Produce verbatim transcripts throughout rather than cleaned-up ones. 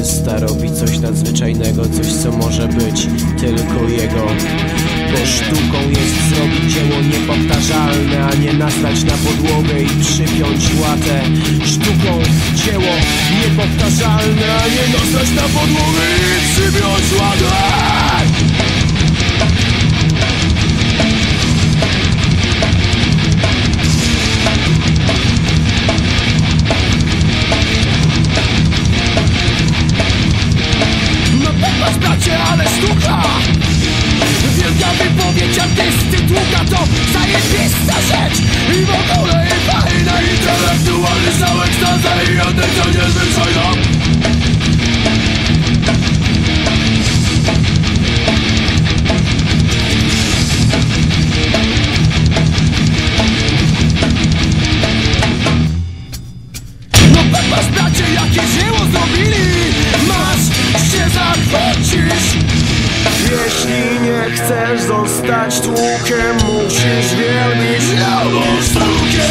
artysta robi coś nadzwyczajnego, coś co może być tylko jego. Bo sztuką jest zrobić dzieło niepowtarzalne, a nie nasrać na podłogę i przypiąć łatę. Sztuką dzieło niepowtarzalne, a nie nasrać na podłogę i przypiąć łatę. Ale sztuka, wielka wypowiedź artysty, długa to zajebista rzecz. I w ogóle i fajna, intelektualny stał ekstazę i autentycznie niezwyczajna. No patrz bracie, jakie dzieło zrobili, masz się zachwycisz. Jeśli nie chcesz zostać tłukiem, musisz wielbić nową sztukę.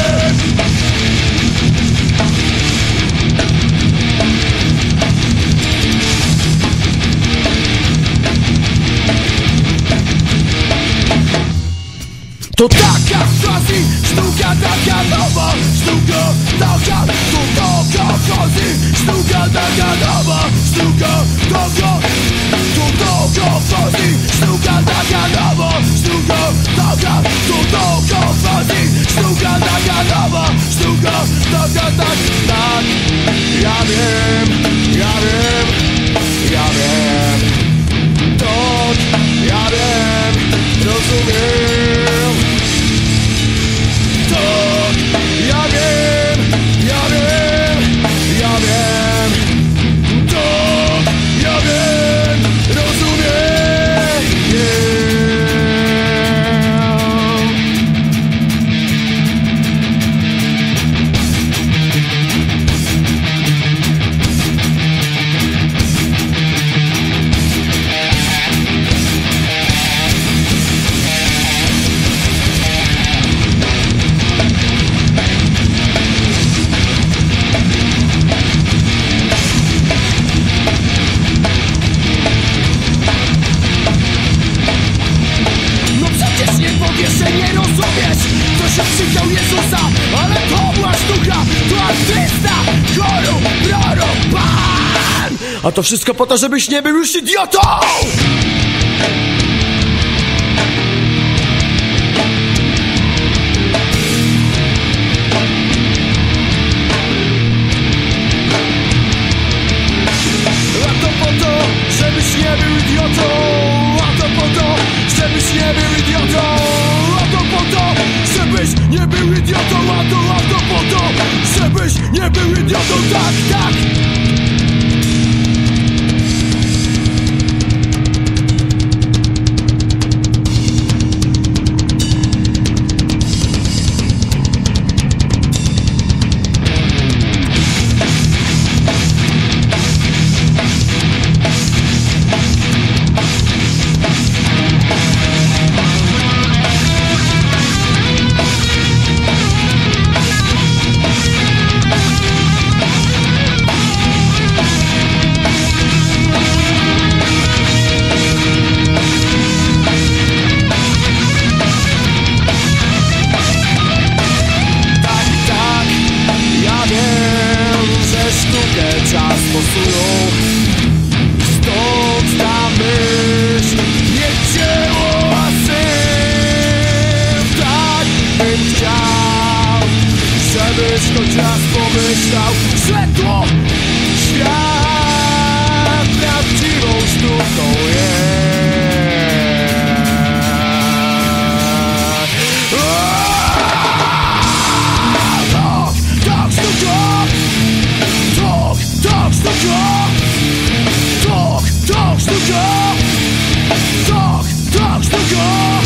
To taka quasi sztuka, taka nowa sztuka, taka to taka quasi sztuka, taka nowa sztuka, taka to taka quasi sztuka, taka nowa sztuka, taka to taka quasi sztuka, taka nowa sztuka, taka tak, tak. Ja wiem, ja wiem, ja wiem, tak, ja wiem, rozumiem. Ja wiem, ja wiem, ja wiem, to ja wiem, rozumiem, yeah. Przyjął Jezusa, ale to była sztuka, to artysta, choru, prorok, Pan. A to wszystko po to, żebyś nie był już idiotą! A to po to, żebyś nie był idiotą! A to po to, żebyś nie był idiotą! A to po to, żebyś nie był idiotą, a to, a to po to, żebyś nie był idiotą, tak, tak. Czas posuną, stąd ta myśl, nie dzieło, a syn. Tak bym chciał, żebyś choć raz pomyślał, że to świat prawdziwą sztuką jest. Tak, tak, sztuka! Tak, tak, sztuka!